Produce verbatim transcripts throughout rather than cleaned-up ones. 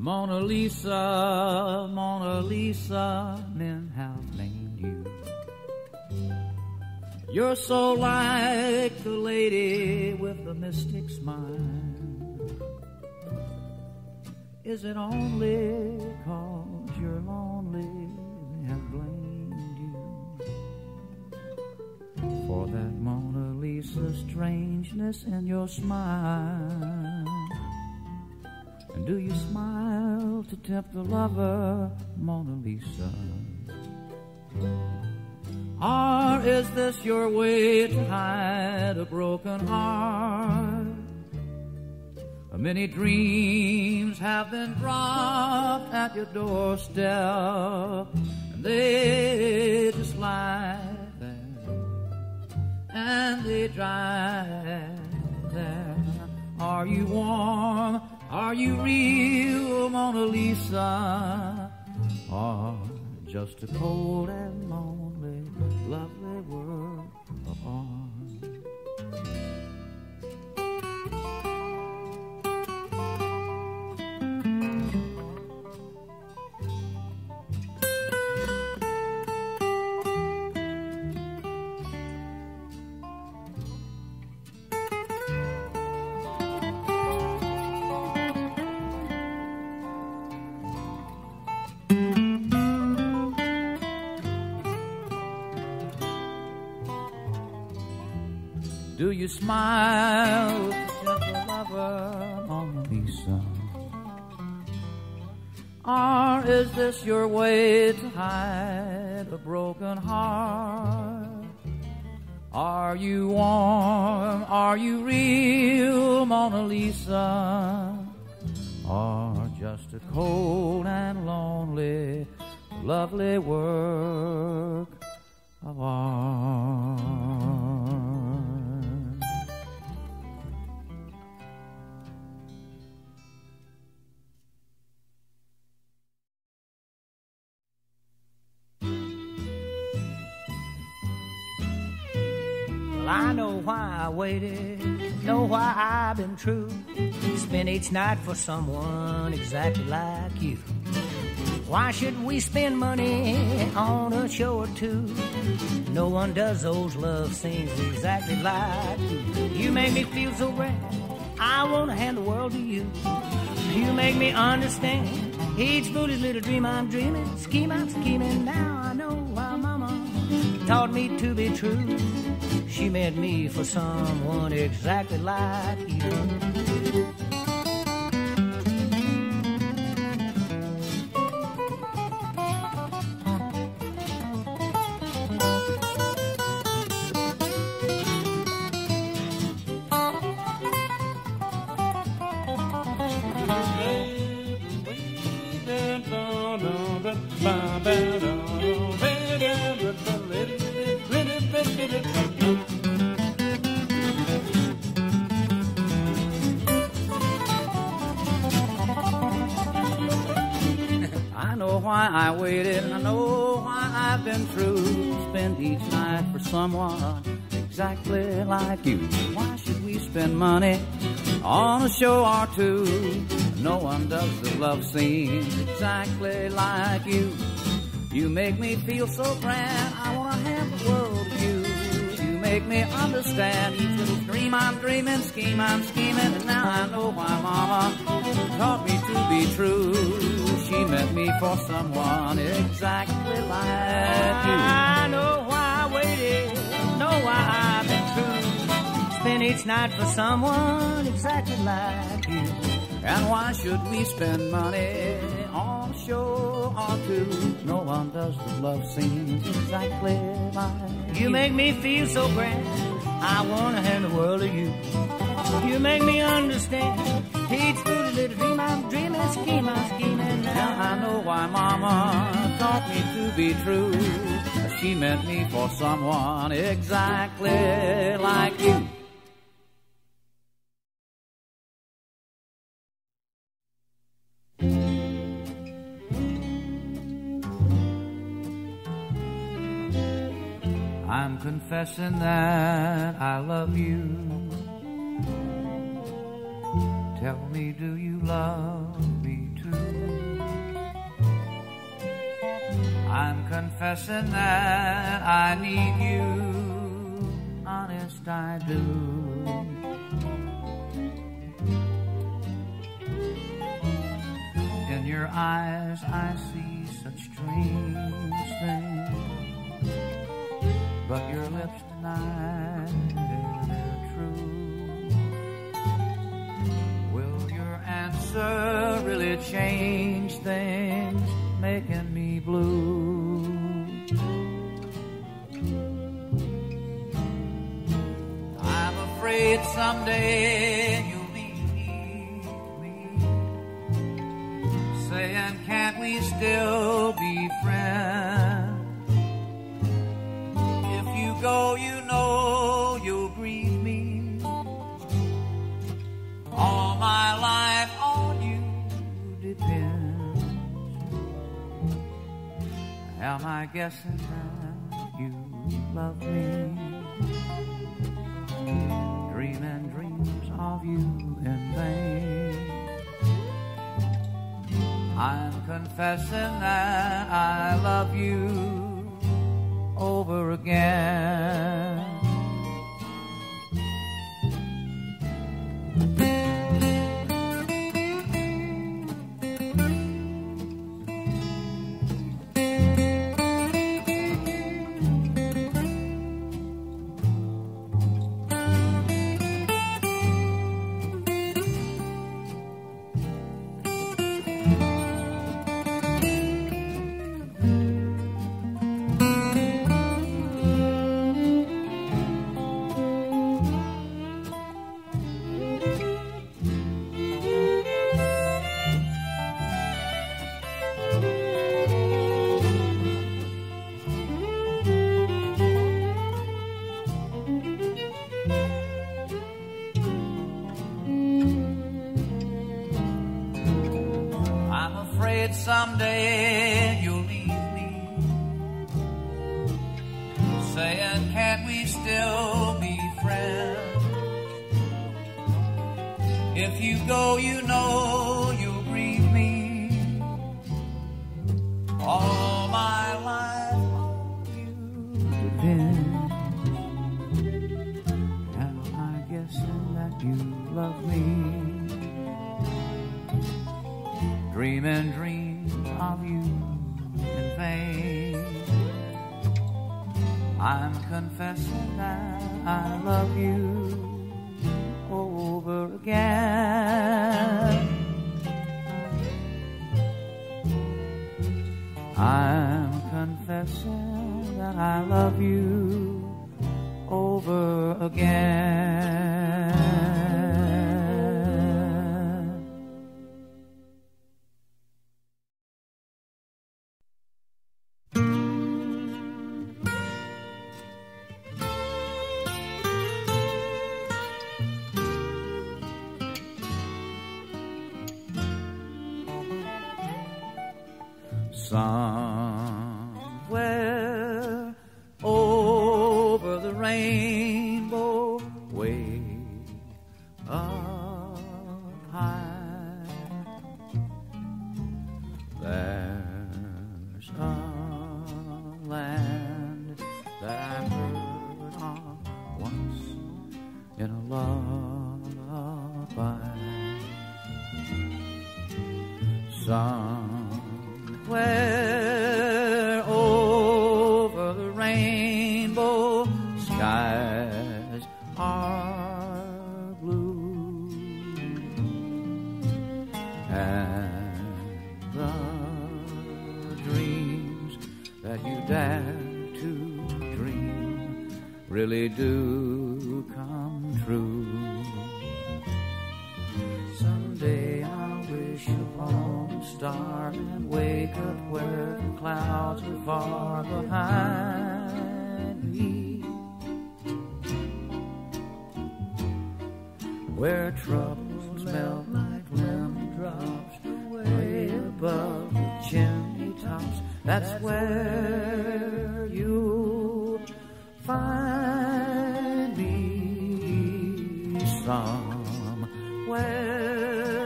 Mona Lisa, Mona Lisa, men have named you. You're so like the lady with the mystic smile. Is it only 'cause you're lonely they have blamed you for that Mona Lisa strangeness in your smile? And do you smile to tempt the lover, Mona Lisa? Or is this your way to hide a broken heart? Many dreams have been dropped at your doorstep, and they just lie there, and they dry there. Are you warm? Are you real, Mona Lisa? Or just a cold and lonely, lovely world of art? Do you smile to the lover, Mona Lisa? Or is this your way to hide a broken heart? Are you warm? Are you real, Mona Lisa? Or just a cold and lonely, lovely work of art? Well, I know why I waited, know why I've been true. Spend each night for someone exactly like you. Why should we spend money on a show or two? No one does those love scenes exactly like you. You make me feel so grand, I want to hand the world to you. You make me understand each foolish little dream I'm dreaming. Scheme I'm scheming, now I know why Mama taught me to be true. She meant me for someone exactly like you. I know why I waited, I know why I've been true. Spend each night for someone exactly like you. Why should we spend money on a show or two? No one does the love scenes exactly like you. You make me feel so grand, I want to hand the world to you. You make me understand each little dream I'm dreaming, scheme I'm scheming, and now I know why Mama taught me to be true. She meant me for someone exactly like you. I know why I waited, know why I've been true. Spend each night for someone exactly like you. And why should we spend money on a show or two? No one does the love scenes exactly like you. You make me feel so grand, I want to hand the world to you. You make me understand each foolish little dream I'm dreaming, scheme I'm scheming. Now I know why Mama taught me to be true. She meant me for someone exactly like you. I'm confessing that I love you. Tell me, do you love me too? I'm confessing that I need you, honest I do. In your eyes I see such strange things, but your lips deny they're true. Will your answer really change things, making me blue? I'm afraid someday you'll leave me, saying can't we still be friends? If you go, you know you'll grieve me. All my life on you depends. Am I guessing that you love me? Dreaming dreams of you in vain. I'm confessing that I love you over again. Someday you'll leave me, saying can't we still be friends? If you go, you know you'll grieve me. All my life on you depends. Am I guessing that you love me? Dreaming dreams of you in vain. I'm confessing that I love you over again. I'm confessing that I love you over again. Somewhere over the rainbow, way up high, there's a land that I heard of once in a lullaby. Somewhere over the rainbow, skies are blue, and the dreams that you dare to dream really do come true. Someday I'll wish upon a star and wake up where the clouds are far behind me, where troubles melt like lemon drops way above the chimney tops. That's where you'll find me.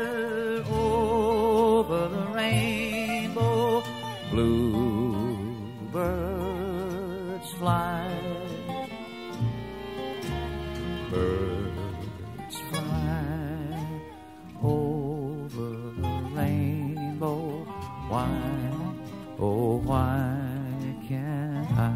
Somewhere over the rainbow, blue birds fly, birds fly over the rainbow. Why, oh why can't I?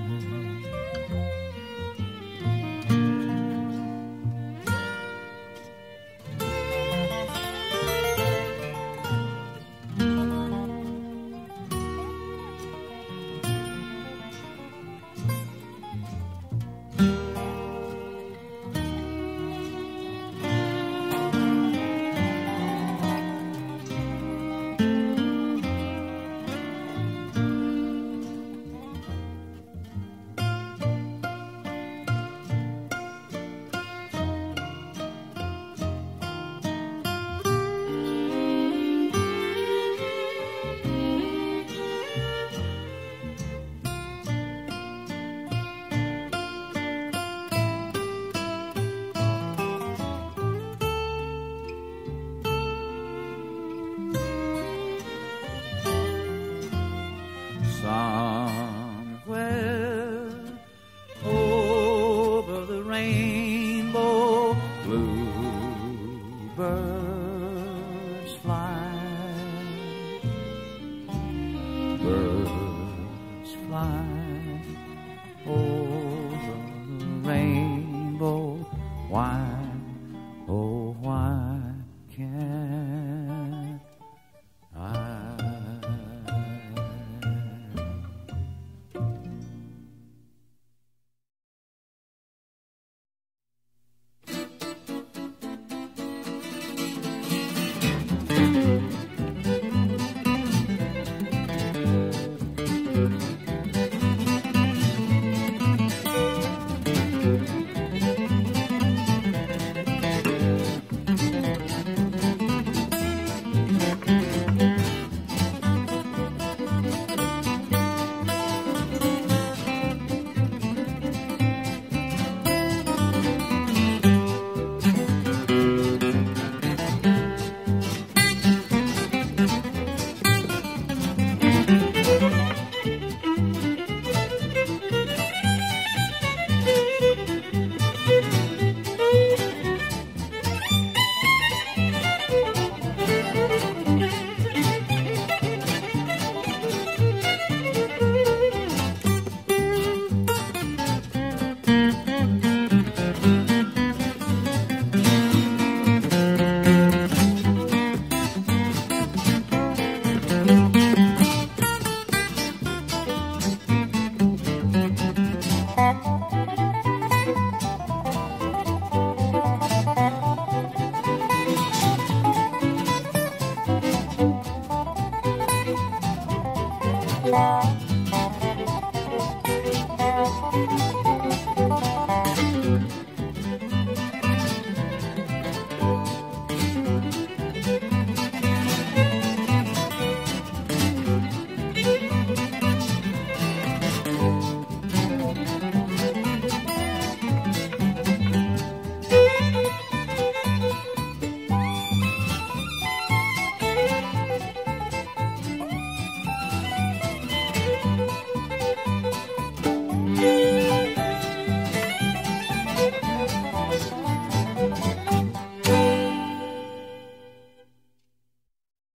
Somewhere over the rainbow, bluebirds fly, birds fly over the rainbow. Why, oh why can't I? Bye.